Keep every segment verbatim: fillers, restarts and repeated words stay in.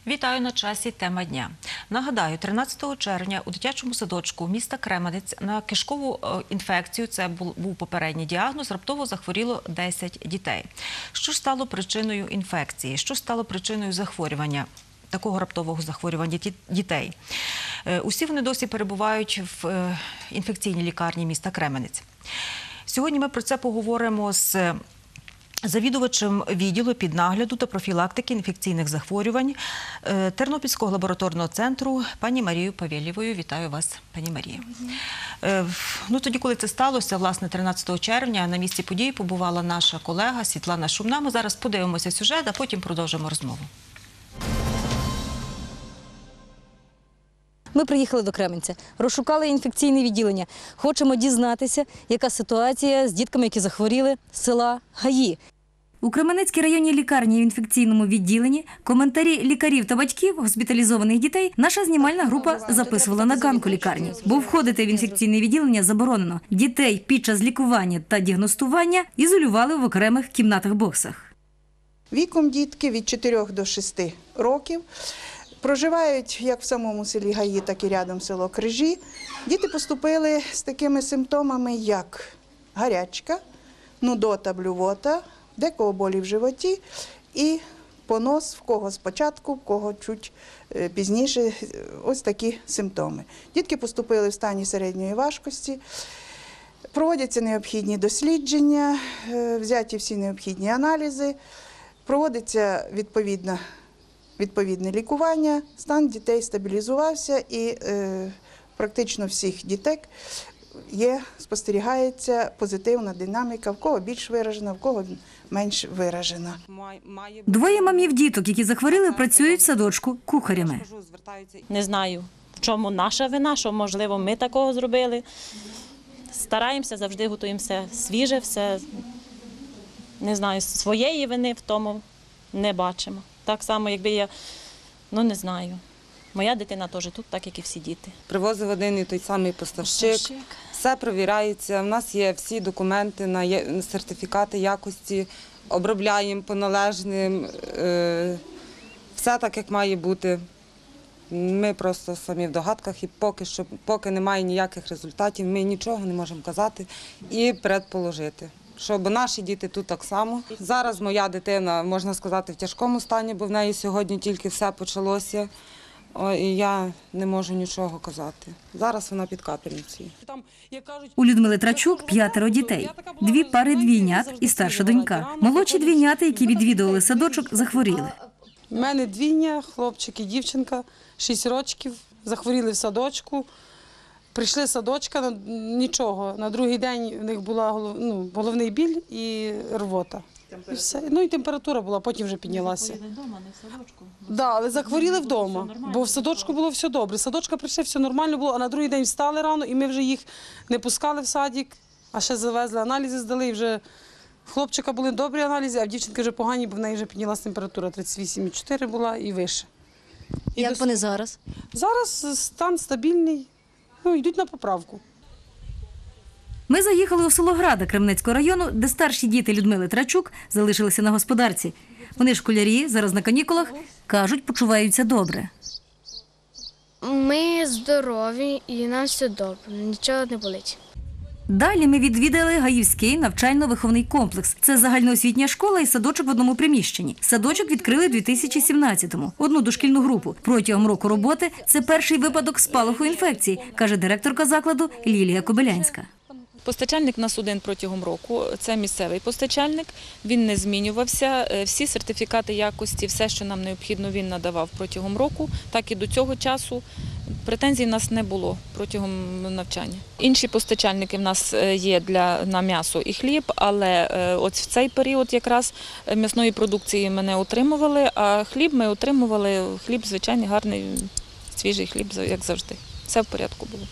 Вітаю на часі «Тема дня». Нагадаю, тринадцятого червня у дитячому садочку міста Кременець на кишкову інфекцію, це був попередній діагноз, раптово захворіло десять дітей. Що ж стало причиною інфекції? Що стало причиною захворювання? Такого раптового захворювання дітей. Усі вони досі перебувають в інфекційній лікарні міста Кременець. Сьогодні ми про це поговоримо з завідувачем відділу піднагляду та профілактики інфекційних захворювань Тернопільського лабораторного центру пані Марією Павєлєвою. Вітаю вас, пані Марія. Ну, тоді, коли це сталося, власне, тринадцятого червня, на місці події побувала наша колега Світлана Шумна. Ми зараз подивимося сюжет, а потім продовжимо розмову. Ми приїхали до Кременця, розшукали інфекційне відділення. Хочемо дізнатися, яка ситуація з дітками, які захворіли з села Гаї. У Кременецькій районній лікарні в інфекційному відділенні коментарі лікарів та батьків госпіталізованих дітей наша знімальна група записувала на ганку лікарні. Бо входити в інфекційне відділення заборонено. Дітей під час лікування та діагностування ізолювали в окремих кімнатах-боксах. Віком дітки від чотирьох до шести років. Проживають як в самому селі Гаї, так і рядом село Крижі. Діти поступили з такими симптомами, як гарячка, нудота, блювота, декого болі в животі і понос, в кого спочатку, в кого чуть пізніше. Ось такі симптоми. Дітки поступили в стані середньої важкості. Проводяться необхідні дослідження, взяті всі необхідні аналізи, проводиться відповідна Відповідне лікування, стан дітей стабілізувався і е, практично всіх дітей є, спостерігається позитивна динаміка, в кого більш виражена, в кого менш виражена. Двоє мамів діток, які захворіли, працюють в садочку кухарями. Не знаю, в чому наша вина, що, можливо, ми такого зробили. Стараємося, завжди готуємо все свіже, все, не знаю, своєї вини в тому не бачимо. Так само, якби я, ну не знаю, моя дитина теж тут, так як і всі діти. Привозив один і той самий поставщик, поставщик. Все перевіряється, у нас є всі документи на сертифікати якості, обробляємо по належним, все так, як має бути. Ми просто самі в догадках і поки що, поки немає ніяких результатів, ми нічого не можемо казати і предположити. Щоб наші діти тут так само. Зараз моя дитина, можна сказати, в тяжкому стані, бо в неї сьогодні тільки все почалося. О, і я не можу нічого казати. Зараз вона під капельницею. У Людмили Трачук п'ятеро дітей. Дві пари двійнят і старша донька. Молодші двійнята, які відвідували садочок, захворіли. У мене двійня, хлопчик і дівчинка, шість років, захворіли в садочку. Прийшли з садочка, нічого. На другий день в них була ну, головний біль і рвота. І все. Ну і температура була, потім вже піднялася. Захворіли вдома, не в садочку? Так, да, але захворіли вдома, бо в садочку було все добре. З садочка прийшли, все нормально було, а на другий день встали рано, і ми вже їх не пускали в садик, а ще завезли, аналізи здали, і вже в хлопчика були добрі аналізи, а в дівчинки вже погані, бо в неї вже піднялася температура, тридцять вісім і чотири була і вище. І Як дос... вони зараз? Зараз стан стабільний. Ну, йдуть на поправку. Ми заїхали у село Града Кременецького району, де старші діти Людмили Трачук залишилися на господарці. Вони школярі, зараз на канікулах, кажуть, почуваються добре. Ми здорові і нам все добре, нічого не болить. Далі ми відвідали Гаївський навчально-виховний комплекс. Це загальноосвітня школа і садочок в одному приміщенні. Садочок відкрили в дві тисячі сімнадцятому. Одну дошкільну групу. Протягом року роботи це перший випадок спалаху інфекції, каже директорка закладу Лілія Кобилянська. Постачальник у нас один протягом року, це місцевий постачальник, він не змінювався, всі сертифікати якості, все, що нам необхідно, він надавав протягом року, так і до цього часу. Претензій в нас не було протягом навчання. Інші постачальники в нас є для, на м'ясо і хліб, але от в цей період якраз м'ясної продукції ми не отримували, а хліб ми отримували, хліб звичайний, гарний, свіжий хліб, як завжди. Все в порядку було.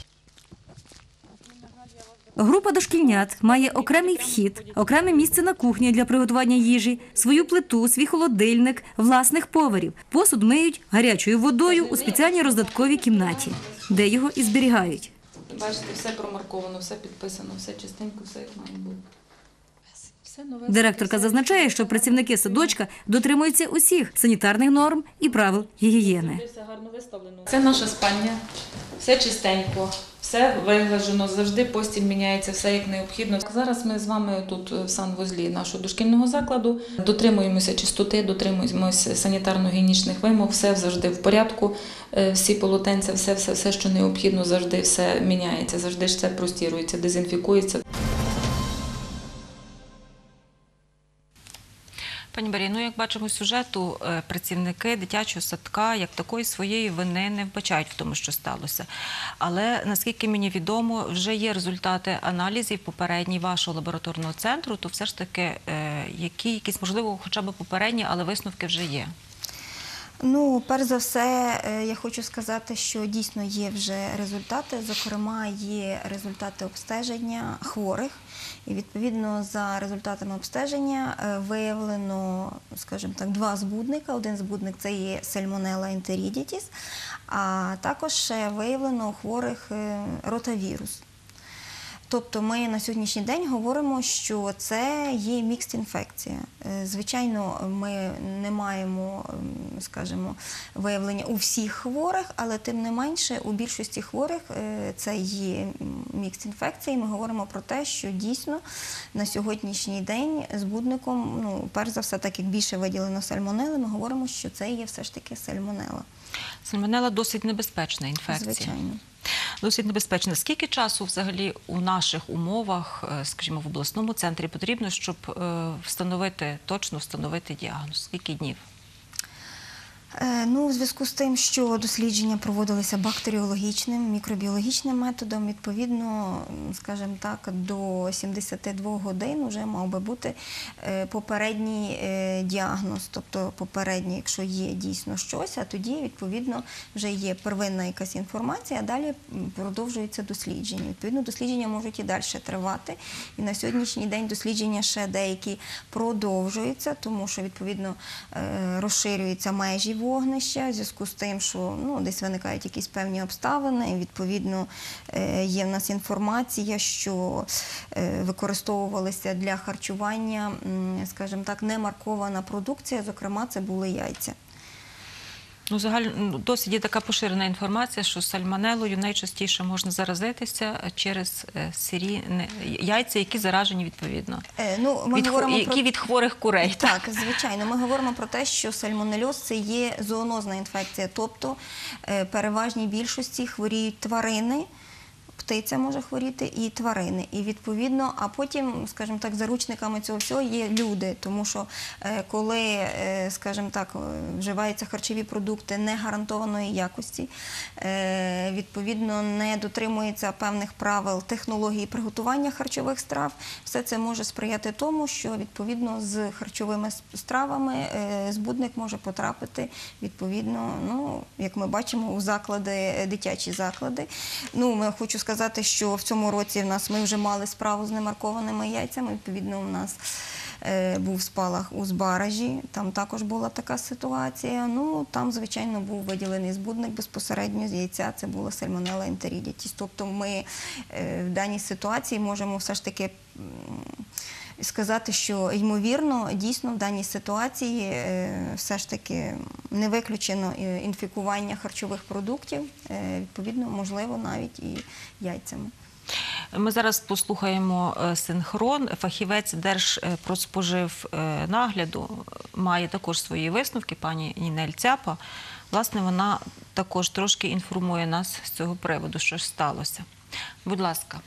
Група дошкільнят має окремий вхід, окреме місце на кухні для приготування їжі, свою плиту, свій холодильник, власних поварів. Посуд миють гарячою водою у спеціальній роздатковій кімнаті, де його і зберігають. Бачите, все промарковано, все підписано, все чистенько, все як має бути. Директорка зазначає, що працівники садочка дотримуються усіх санітарних норм і правил гігієни. Це наша спальня, все чистенько, все виглажено, завжди постіль міняється, все як необхідно. Зараз ми з вами тут в санвузлі нашого дошкільного закладу дотримуємося чистоти, дотримуємося санітарно-гігієнічних вимог, все завжди в порядку, всі полотенця, все, все, все, що необхідно, завжди все міняється, завжди все простірується, дезінфікується. Пані Марія, ну як бачимо з сюжету, працівники дитячого садка як такої своєї вини не вбачають в тому, що сталося. Але, наскільки мені відомо, вже є результати аналізів попередній вашого лабораторного центру, то все ж таки, які якісь, можливо, хоча б попередні, але висновки вже є. Ну, перш за все, я хочу сказати, що дійсно є вже результати. Зокрема, є результати обстеження хворих. І, відповідно, за результатами обстеження виявлено, скажімо так, два збудника. Один збудник – це є сальмонелла ентерідітіс, а також ще виявлено у хворих ротавірус. Тобто ми на сьогоднішній день говоримо, що це є мікс інфекція. Звичайно, ми не маємо, скажімо, виявлення у всіх хворих, але тим не менше у більшості хворих це є мікс інфекція. І ми говоримо про те, що дійсно на сьогоднішній день збудником, ну, перш за все, так як більше виділено сальмонели, ми говоримо, що це є все ж таки сальмонела. Сальмонела досить небезпечна інфекція. Звичайно. Досить небезпечно. Скільки часу взагалі у наших умовах, скажімо, в обласному центрі потрібно, щоб встановити, точно встановити діагноз? Скільки днів? Ну, у зв'язку з тим, що дослідження проводилися бактеріологічним, мікробіологічним методом, відповідно, скажімо так, до сімдесяти двох годин вже мав би бути попередній діагноз, тобто попередній, якщо є дійсно щось, а тоді, відповідно, вже є первинна якась інформація, а далі продовжується дослідження. Відповідно, дослідження можуть і далі тривати. І на сьогоднішній день дослідження ще деякі продовжуються, тому що, відповідно, розширюються межі вогнища, в зв'язку з тим, що ну, десь виникають якісь певні обставини, і, відповідно, є в нас інформація, що використовувалися для харчування, скажімо так, немаркована продукція, зокрема, це були яйця. Ну, загально, досить є така поширена інформація, що сальмонелою найчастіше можна заразитися через сирі яйця, які заражені відповідно, ну, ми від, говоримо які про... від хворих курей. Так, звичайно. Ми говоримо про те, що сальмонельоз – це є зоонозна інфекція, тобто переважній більшості хворіють тварини, птиця може хворіти і тварини. І відповідно, а потім, скажімо так, заручниками цього всього є люди. Тому що коли, скажімо так, вживаються харчові продукти негарантованої якості, відповідно, не дотримується певних правил технології приготування харчових страв, все це може сприяти тому, що, відповідно, з харчовими стравами збудник може потрапити, відповідно, ну, як ми бачимо, у заклади, дитячі заклади. Ну, ми хочу сказати, сказати, що в цьому році в нас ми вже мали справу з немаркованими яйцями. Відповідно, у нас е, був спалах у Збаражі, там також була така ситуація. Ну, там, звичайно, був виділений збудник безпосередньо з яйця, це була сальмонелла ентерідітіс. Тобто ми е, в даній ситуації можемо все ж таки сказати, що, ймовірно, дійсно в даній ситуації все ж таки не виключено інфікування харчових продуктів, відповідно, можливо, навіть і яйцями. Ми зараз послухаємо синхрон. Фахівець Держпродспоживнагляду має також свої висновки, пані Нінель Цяпа. Власне, вона також трошки інформує нас з цього приводу, що ж сталося. Будь ласка.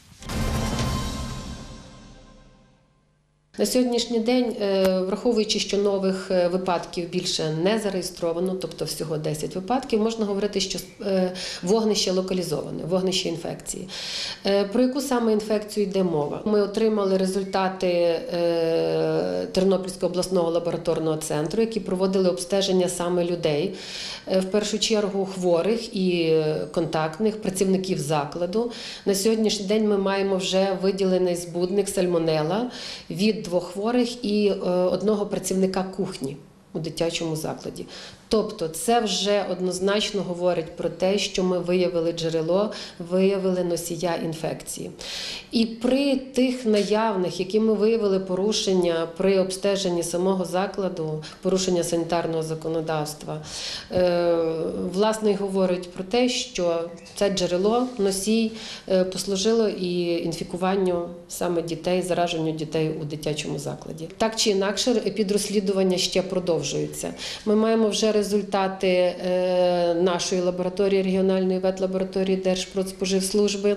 На сьогоднішній день, враховуючи, що нових випадків більше не зареєстровано, тобто всього десять випадків, можна говорити, що вогнище локалізоване, вогнище інфекції. Про яку саме інфекцію йде мова? Ми отримали результати Тернопільського обласного лабораторного центру, які проводили обстеження саме людей, в першу чергу хворих і контактних, працівників закладу. На сьогоднішній день ми маємо вже виділений збудник сальмонелла від двох хворих і одного працівника кухні у дитячому закладі. Тобто це вже однозначно говорить про те, що ми виявили джерело, виявили носія інфекції. І при тих наявних, які ми виявили порушення при обстеженні самого закладу, порушення санітарного законодавства, власне, й говорить про те, що це джерело, носій послужило і інфікуванню саме дітей, зараженню дітей у дитячому закладі. Так чи інакше, підрозслідування ще продовжується. Ми маємо вже результати нашої лабораторії, регіональної ветлабораторії Держпродспоживслужби.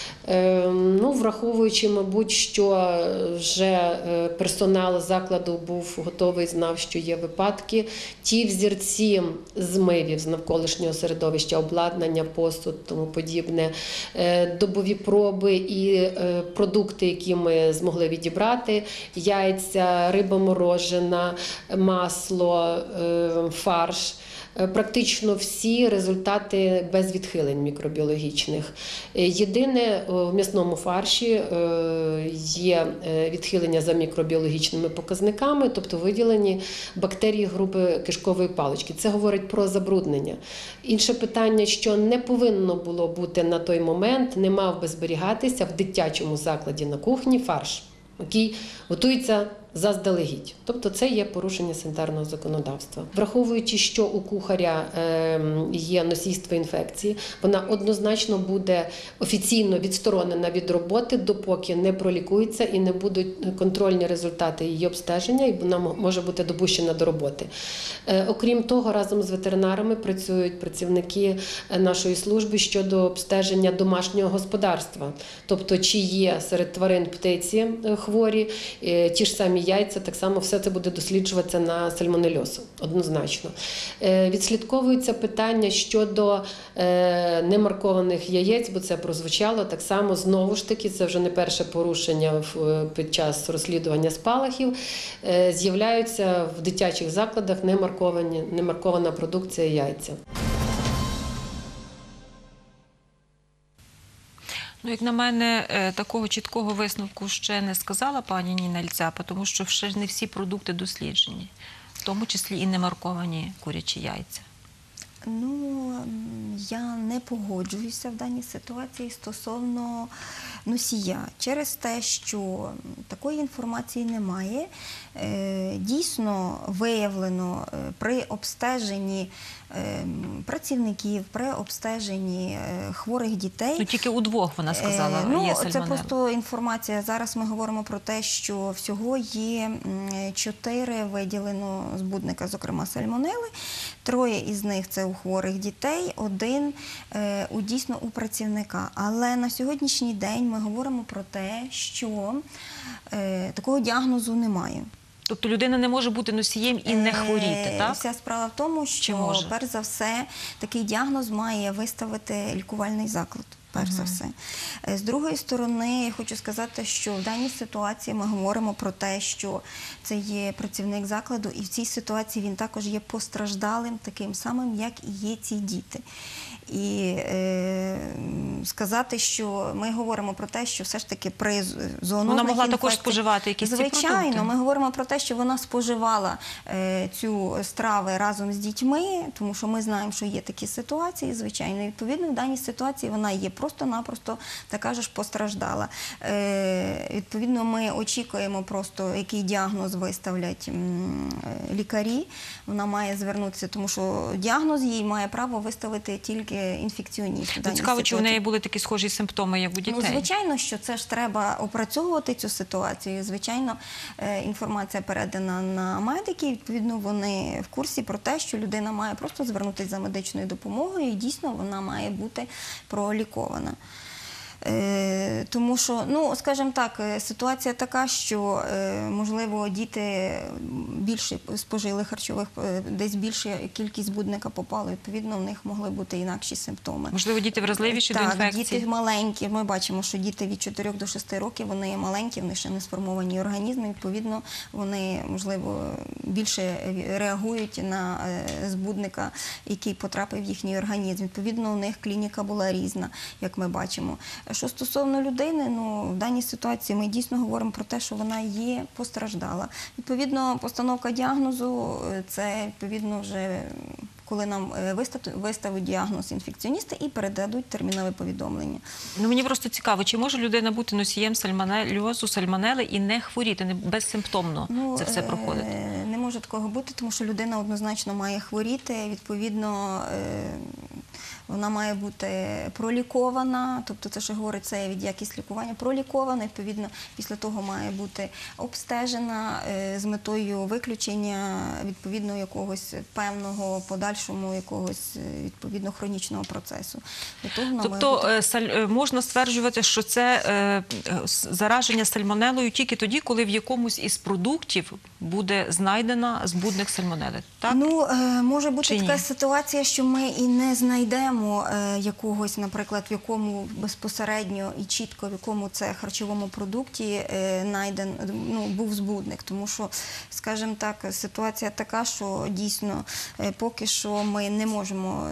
Ну, враховуючи, мабуть, що вже персонал закладу був готовий, знав, що є випадки, ті взірці змивів з навколишнього середовища, обладнання, посуд, тому подібне, добові проби і продукти, які ми змогли відібрати, яйця, риба морожена, масло, фарш. Практично всі результати без відхилень мікробіологічних. Єдине, в м'ясному фарші є відхилення за мікробіологічними показниками, тобто виділені бактерії групи кишкової палички. Це говорить про забруднення. Інше питання, що не повинно було бути на той момент, не мав би зберігатися в дитячому закладі на кухні фарш, який готується заздалегідь. Тобто це є порушення санітарного законодавства. Враховуючи, що у кухаря є носійство інфекції, вона однозначно буде офіційно відсторонена від роботи, допоки не пролікується і не будуть контрольні результати її обстеження, і вона може бути допущена до роботи. Окрім того, разом з ветеринарами працюють працівники нашої служби щодо обстеження домашнього господарства. Тобто, чи є серед тварин птиці хворі, ті ж самі яйця, так само все це буде досліджуватися на сальмонельоз, однозначно. Відслідковується питання щодо немаркованих яєць, бо це прозвучало, так само, знову ж таки, це вже не перше порушення під час розслідування спалахів, з'являються в дитячих закладах немарковані, немаркована продукція яйця. Ну, як на мене, такого чіткого висновку ще не сказала пані Ніна Ільцяпа, тому що ще ж не всі продукти досліджені, в тому числі і не марковані курячі яйця. Ну, я не погоджуюся в даній ситуації стосовно носія. Через те, що такої інформації немає, дійсно виявлено при обстеженні працівників, при обстеженні хворих дітей. Ну, тільки у двох, вона сказала, ну, є сальмонелла. Це просто інформація. Зараз ми говоримо про те, що всього є чотири виділено збудника, зокрема сальмонели. Троє із них – це у хворих дітей, один у дійсно у працівника. Але на сьогоднішній день ми говоримо про те, що такого діагнозу немає. Тобто людина не може бути носієм і не хворіти, так? Вся справа в тому, що, перш за все, такий діагноз має виставити лікувальний заклад. Перш за все. З другої сторони, я хочу сказати, що в даній ситуації ми говоримо про те, що це є працівник закладу, і в цій ситуації він також є постраждалим, таким самим, як і є ці діти. І е, сказати, що ми говоримо про те, що все ж таки при зоонозних вона могла інфекціях, також споживати якісь ці продукти? Звичайно, ми говоримо про те, що вона споживала е, цю страви разом з дітьми, тому що ми знаємо, що є такі ситуації, звичайно. І відповідно, в даній ситуації вона є просто-напросто така ж постраждала. Е, відповідно, ми очікуємо просто, який діагноз виставлять м, лікарі. Вона має звернутися, тому що діагноз їй має право виставити тільки інфекціоніст. То цікаво, чи в неї були такі схожі симптоми, як у дітей? Ну, звичайно, що це ж треба опрацьовувати цю ситуацію. Звичайно, інформація передана на медиків, відповідно, вони в курсі про те, що людина має просто звернутися за медичною допомогою і дійсно вона має бути пролікована. Тому що, ну, скажімо так, ситуація така, що, можливо, діти більше спожили харчових, десь більша кількість збудника попало, відповідно, в них могли бути інакші симптоми. Можливо, діти вразливіші до інфекції? Так, діти маленькі, ми бачимо, що діти від чотирьох до шести років, вони маленькі, вони ще не сформовані організми, відповідно, вони, можливо, більше реагують на збудника, який потрапив в їхній організм. Відповідно, у них клініка була різна, як ми бачимо. що стосовно людини, ну, в даній ситуації ми дійсно говоримо про те, що вона є постраждала. Відповідно, постановка діагнозу – це, відповідно, вже коли нам виставить, виставить діагноз інфекціоніста і передадуть термінове повідомлення. Ну, мені просто цікаво, чи може людина бути носієм сальмонельозу, сальмонели і не хворіти, не безсимптомно ну, це все проходить? Не може такого бути, тому що людина однозначно має хворіти, відповідно, вона має бути пролікована, тобто це, що говорить, це від якість лікування, пролікована, відповідно, після того має бути обстежена з метою виключення, відповідно, якогось певного подальшому, якогось, відповідно, хронічного процесу. Тобто бути... можна стверджувати, що це зараження сальмонелою тільки тоді, коли в якомусь із продуктів буде знайдена збудник сальмонели, так? Ну, може бути така ситуація, що ми і не знайдемо якогось, наприклад, в якому безпосередньо і чітко в якому це харчовому продукті знайден, ну, був збудник. Тому що, скажімо так, ситуація така, що дійсно поки що ми не можемо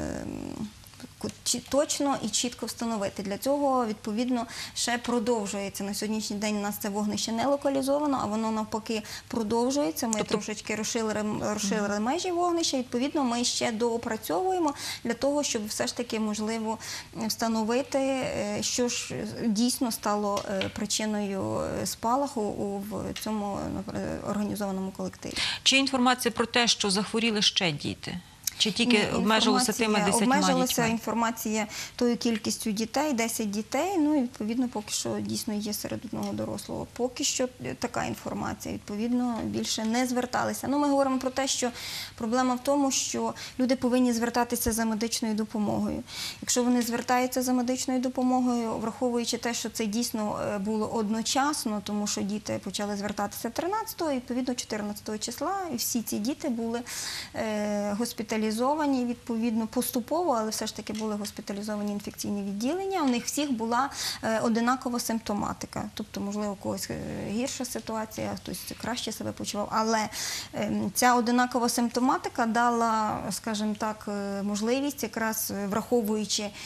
точно і чітко встановити. Для цього, відповідно, ще продовжується. На сьогоднішній день у нас це вогнище не локалізовано, а воно навпаки продовжується. Ми тобто... трошечки розширили, розширили межі вогнища. Відповідно, ми ще доопрацьовуємо для того, щоб все ж таки можливо встановити, що ж дійсно стало причиною спалаху в цьому організованому колективі. Чи інформація про те, що захворіли ще діти? Чи тільки обмежилося тими десятьма дітьми? Обмежилася інформація тою кількістю дітей, десять дітей, ну і відповідно поки що дійсно є серед одного дорослого. Поки що така інформація, відповідно, більше не зверталися. Ну, ми говоримо про те, що проблема в тому, що люди повинні звертатися за медичною допомогою. Якщо вони звертаються за медичною допомогою, враховуючи те, що це дійсно було одночасно, тому що діти почали звертатися тринадцятого, і відповідно чотирнадцятого числа, і всі ці діти були е, госпіталізовані. Відповідно, поступово, але все ж таки були госпіталізовані інфекційні відділення. У них всіх була е, одинакова симптоматика. Тобто, можливо, у когось гірша ситуація, хтось краще себе почував. Але е, ця одинакова симптоматика дала, скажімо так, можливість, якраз враховуючи е,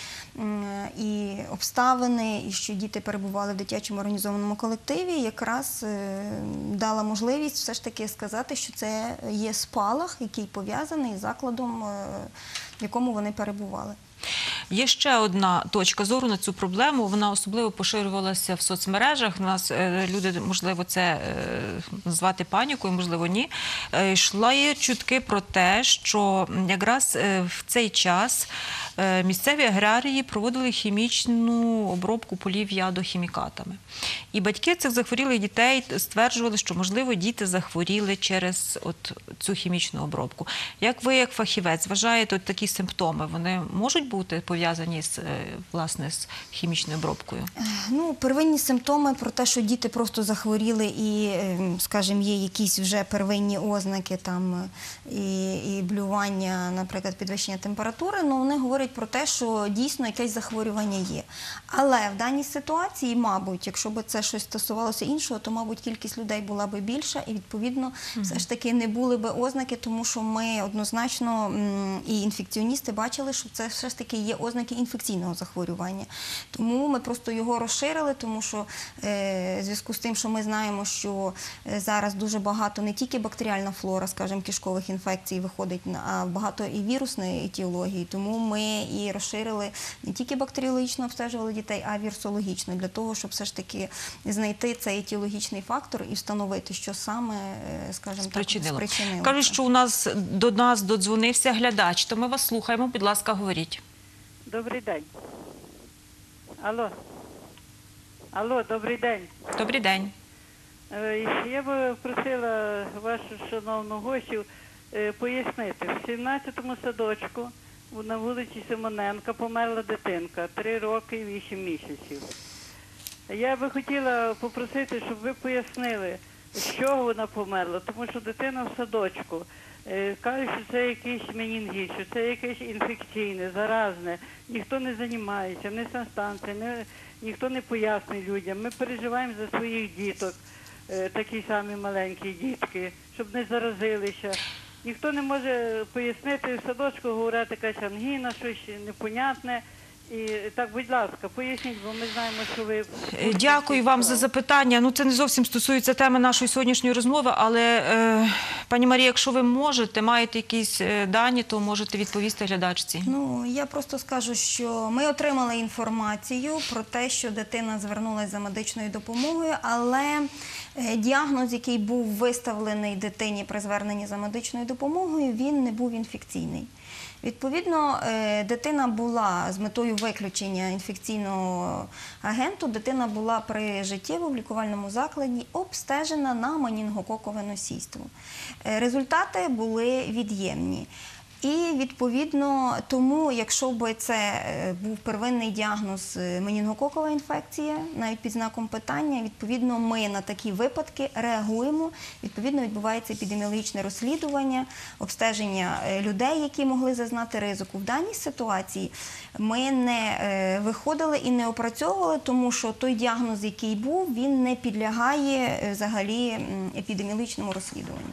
і обставини, і що діти перебували в дитячому організованому колективі, якраз е, дала можливість все ж таки сказати, що це є спалах, який пов'язаний з закладом, в якому вони перебували. Є ще одна точка зору на цю проблему, вона особливо поширювалася в соцмережах, у нас люди, можливо, це назвати панікою, можливо, ні. Йшли чутки про те, що якраз в цей час місцеві аграрії проводили хімічну обробку полів ядохімікатами. І батьки цих захворілих дітей стверджували, що, можливо, діти захворіли через от цю хімічну обробку. Як ви, як фахівець, вважаєте, от такі симптоми, вони можуть бути пов'язані з, власне, з хімічною обробкою? Ну, первинні симптоми про те, що діти просто захворіли і, скажімо, є якісь вже первинні ознаки там і, і блювання, наприклад, підвищення температури, ну, вони говорять про те, що дійсно якесь захворювання є. Але в даній ситуації, мабуть, якщо б це щось стосувалося іншого, то, мабуть, кількість людей була б більша і, відповідно, все ж таки не були б ознаки, тому що ми однозначно і інфекціоністи бачили, що це все ж таки є ознаки інфекційного захворювання. Тому ми просто його розширили, тому що е, в зв'язку з тим, що ми знаємо, що зараз дуже багато не тільки бактеріальна флора, скажімо, кишкових інфекцій виходить, а багато і вірусної етіології. Тому ми і розширили не тільки бактеріологічно обстежували дітей, а й вірусологічно, для того, щоб все ж таки знайти цей етіологічний фактор і встановити, що саме, скажімо так, спричинило. Кажуть, що у нас до нас додзвонився глядач, то ми вас слухаємо, будь ласка, говоріть. Добрий день. Алло. Алло, добрий день. Добрий день. Я би просила вашу шановну гостю пояснити. В сімнадцятому садочку на вулиці Симоненка померла дитинка, три роки і вісім місяців. Я би хотіла попросити, щоб ви пояснили, з чого вона померла, тому що дитина в садочку. Кажуть, що це якийсь менінгіт, що це якесь інфекційне, заразне. Ніхто не займається, ні санстанція, ні, ніхто не пояснює людям. Ми переживаємо за своїх діток, такі самі маленькі дітки, щоб не заразилися. Ніхто не може пояснити, в садочку говорять якась ангіна, щось непонятне. І так, будь ласка, поясніть, бо ми знаємо, що ви... Е, Дякую вам за запитання. Ну, це не зовсім стосується теми нашої сьогоднішньої розмови, але, е, пані Марія, якщо ви можете, маєте якісь е, дані, то можете відповісти глядачці. Ну, я просто скажу, що ми отримали інформацію про те, що дитина звернулася за медичною допомогою, але е, діагноз, який був виставлений дитині при зверненні за медичною допомогою, він не був інфекційний. Відповідно, е, дитина була з метою виключення інфекційного агенту, дитина була при життєво в лікувальному закладі обстежена на менінгококове носійство. Е, результати були від'ємні. І, відповідно, тому, якщо б це е, був первинний діагноз е, менінгококова інфекція, навіть під знаком питання, відповідно, ми на такі випадки реагуємо, відповідно, відбувається епідеміологічне розслідування, обстеження е, людей, які могли зазнати ризику. В даній ситуації ми не е, виходили і не опрацьовували, тому що той діагноз, який був, він не підлягає е, взагалі м, епідеміологічному розслідуванню.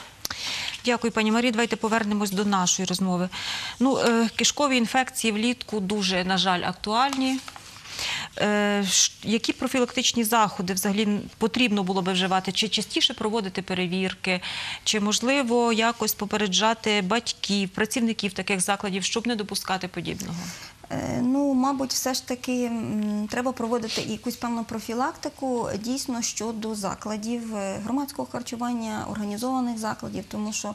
Дякую, пані Марії. Давайте повернемось до нашої розмови. Ну, е, кишкові інфекції влітку дуже, на жаль, актуальні. Е, ш- які профілактичні заходи взагалі потрібно було би вживати? Чи частіше проводити перевірки? Чи, можливо, якось попереджати батьків, працівників таких закладів, щоб не допускати подібного? Е, Ну, мабуть, все ж таки м, треба проводити якусь певну профілактику дійсно щодо закладів е, громадського харчування, організованих закладів, тому що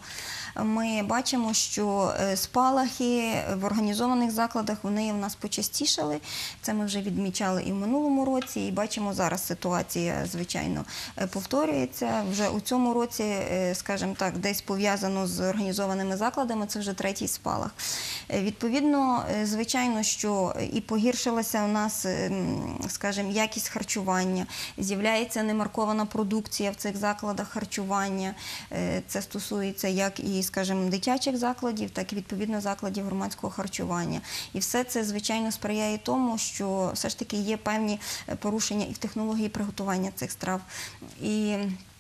ми бачимо, що е, спалахи в організованих закладах, вони в нас почастішали. Це ми вже відмічали і в минулому році, і бачимо зараз ситуація, звичайно, е, повторюється. Вже у цьому році, е, скажімо так, десь пов'язано з організованими закладами, це вже третій спалах. Е, Відповідно, е, звичайно, що і погіршилася у нас, ем, скажімо, якість харчування, з'являється немаркована продукція в цих закладах харчування. Е, Це стосується як і, скажімо, дитячих закладів, так і, відповідно, закладів громадського харчування. І все це, звичайно, сприяє тому, що все ж таки є певні е, порушення і в технології приготування цих страв. І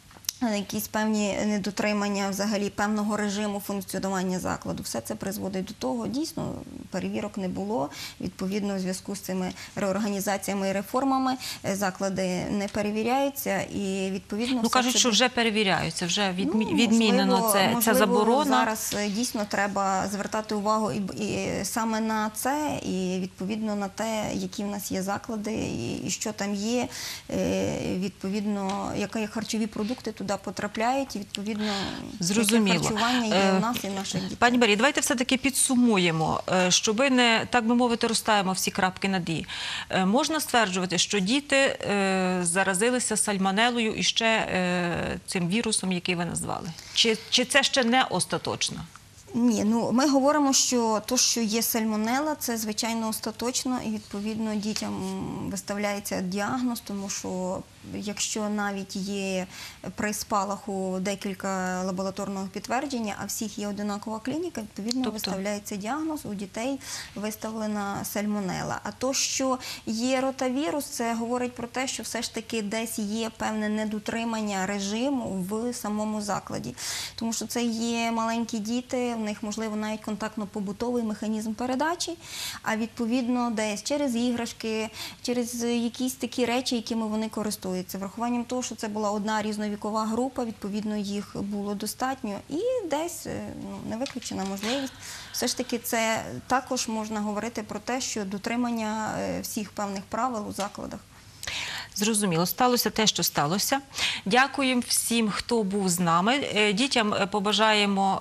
якісь певні недотримання взагалі певного режиму функціонування закладу. Все це призводить до того, дійсно, перевірок не було. Відповідно, у зв'язку з цими реорганізаціями і реформами е, заклади не перевіряються і, відповідно, Ну, все кажуть, це... що вже перевіряються, вже відмі- Ну, відмінено можливо, це, ця можливо, заборона. Зараз е, дійсно треба звертати увагу і, і саме на це, і відповідно на те, які в нас є заклади, і, і що там є, е, відповідно, які харчові продукти туди потрапляють, і відповідно, Зрозуміло. яке харчування є Е, у нас і в наших дітей. Пані Марі, давайте все-таки підсумуємо, е, щоби не, так би мовити, розставимо всі крапки над «і». Е, Можна стверджувати, що діти е, заразилися сальмонелою і ще е, цим вірусом, який ви назвали? Чи, чи це ще не остаточно? Ні, ну ми говоримо, що то, що є сальмонела, це звичайно остаточно, і відповідно дітям виставляється діагноз, тому що якщо навіть є при спалаху декілька лабораторного підтвердження, а всіх є одинакова клініка, відповідно Тобто? виставляється діагноз, у дітей виставлена сальмонела. А то, що є ротавірус, це говорить про те, що все ж таки десь є певне недотримання режиму в самому закладі. Тому що це є маленькі діти, в них, можливо, навіть контактно-побутовий механізм передачі, а відповідно десь через іграшки, через якісь такі речі, якими вони користуються. Врахуванням того, що це була одна різновікова група, відповідно, їх було достатньо. І десь ну, не виключена можливість. Все ж таки, це також можна говорити про те, що дотримання е, всіх певних правил у закладах. Зрозуміло, сталося те, що сталося. Дякуємо всім, хто був з нами. Е, Дітям е, побажаємо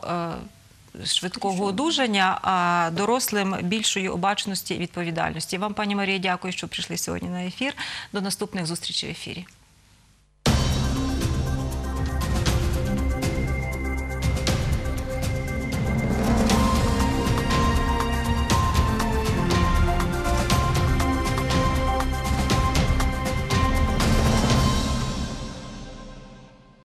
е, швидкого одужання, а дорослим більшої обачності і відповідальності. Вам, пані Марія, дякую, що прийшли сьогодні на ефір. До наступних зустрічей в ефірі.